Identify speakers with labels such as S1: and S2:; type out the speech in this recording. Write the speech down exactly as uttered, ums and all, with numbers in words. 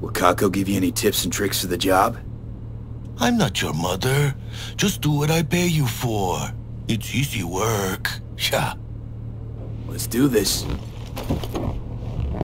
S1: Will Kako give you any tips and tricks for the job?
S2: I'm not your mother. Just do what I pay you for. It's easy work. Yeah.
S1: Let's do this.